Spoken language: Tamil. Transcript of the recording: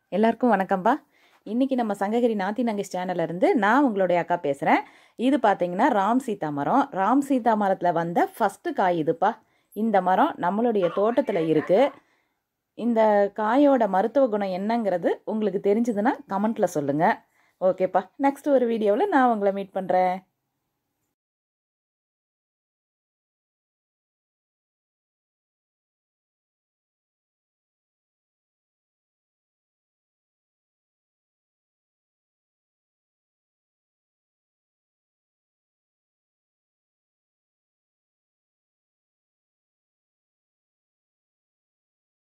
எல்லாருக்கும் வணக்கம்பா. இன்றைக்கி நம்ம சங்ககிரி நாத்திநங்கைஸ் சேனல்ல இருந்து நான் உங்களுடைய அக்கா பேசுகிறேன். இது பார்த்தீங்கன்னா ராம் சீதா மரம். ராம் சீதா மரத்தில் வந்த ஃபஸ்ட்டு காய் இதுப்பா. இந்த மரம் நம்மளுடைய தோட்டத்தில் இருக்குது. இந்த காயோட மருத்துவ குணம் என்னங்கிறது உங்களுக்கு தெரிஞ்சதுன்னா கமெண்ட்டில் சொல்லுங்கள். ஓகேப்பா, நெக்ஸ்ட் ஒரு வீடியோவில் நான் உங்களை மீட் பண்ணுறேன்.